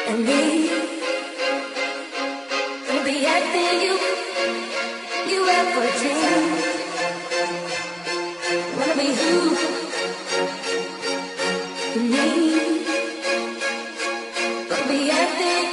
and me will be everything you ever dreamed. Wanna be who you need. Wanna be everything.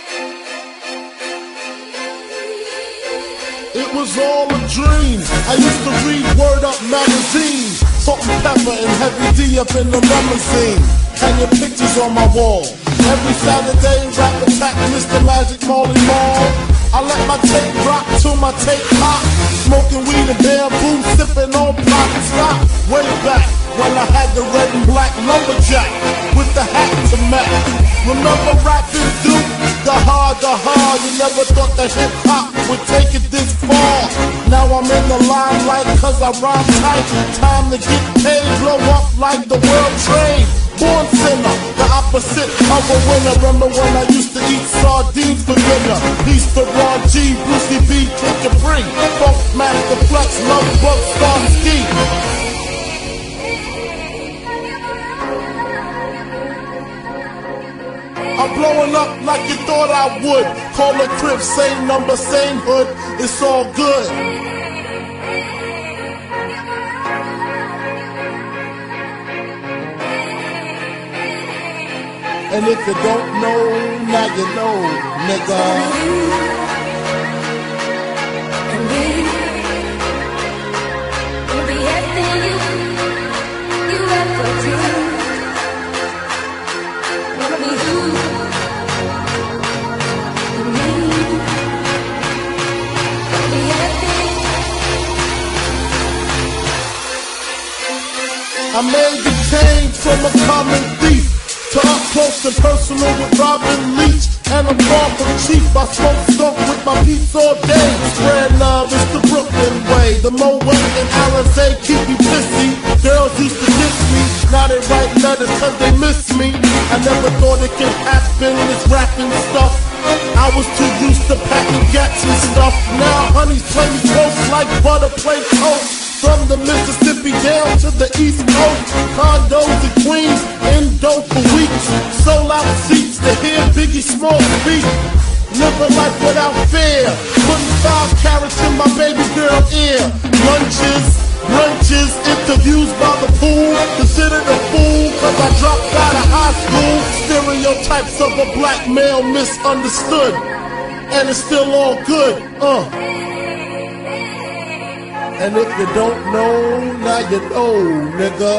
It was all a dream. I used to read Word Up magazine, Salt and Pepper and Heavy D up in the limousine. Hanging pictures on my wall. Every Saturday, rap attack Mr. Magic Marley Marl. I let my tape drop till my tape pop. Smoking weed and bamboo, sipping on block and stop. Way back when I had the red and black lumberjack with the hat to match. Remember rapping Duke? The hard. You never thought that hip hop would take it this far. Now I'm in the limelight cause I rhyme tight. Time to get paid, blow up like the world trade. Born sinner, the opposite of a winner. Remember when I used to eat sardines for dinner? Peace to Ron G, Brucey B, Kid Capri, Funk Master Flex, Love Bug, Star Ski. I'm blowing up like you thought I would. Call a crib, same number, same hood. It's all good. And if you don't know, now you know, nigga. And me will be everything you ever dreamed. Wanna be who you need. Wanna be everything. I made the change from a common thief to up close and personal with Robin Leach. And I'm far from cheap. I smoke skunk with my peeps all day. Spread love, it's the Brooklyn way. The Mo West and Alizé keep me pissy. Girls used to diss me. Now they write letters cause they miss me. I never thought it could happen, this rapping stuff. I was too used to packing gats and stuff. Now honeys play me close like butter play toast. From the Mississippi down to the East Coast, condos in Queens, endo for weeks. Sold out seats to hear Biggie Small speak. Living life without fear, putting 5 carats in my baby girl ear. Lunches, brunches, interviews by the pool. Considered a fool cause I dropped out of high school. Stereotypes of a black male misunderstood, and it's still all good, And if you don't know, now you know, nigga.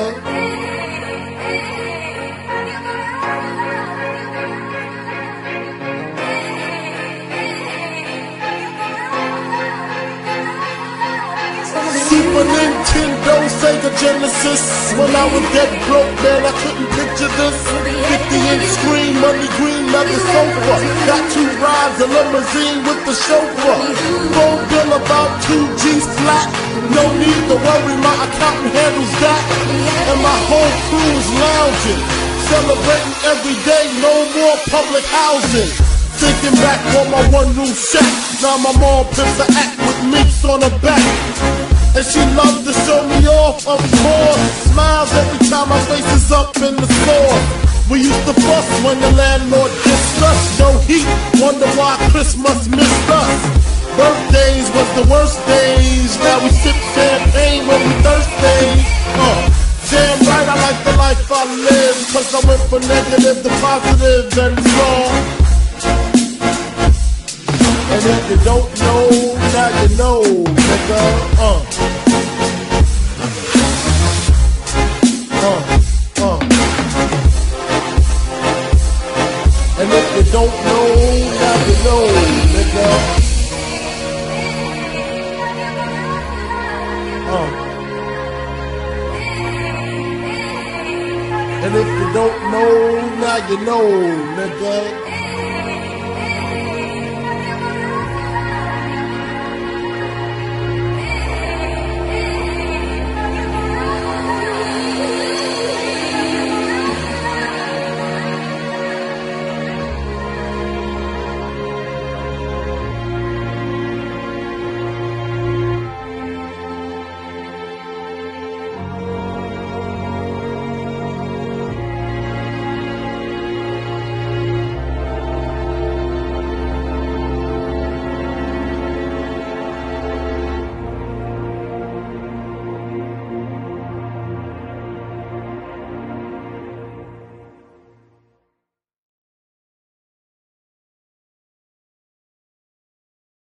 Super Nintendo, Sega Genesis. When I was dead broke, man, I couldn't picture this. 50-inch screen, money green, leather sofa. Got 2 rides, a limousine with the chauffeur. Phone bill about 2 G's flat. No need to worry, my accountant handles that. And my whole crew is lounging, celebrating every day, no more public housing. Thinking back on my one-room shack. Now my mom pimps an act with meats on her back. And she loves to show me off, of course. Smiles every time my face is up in the store. We used to fuss when the landlord dissed us. No heat, wonder why Christmas missed us. Birthdays was the worst days. Now we sip champagne when we thirsty. Damn right, I like the life I live. Cause I went from negative to positive and it's wrong. And if you don't know, now you know, nigga. And if you don't know, now you know, nigga. And if you don't know, now you know, nigga.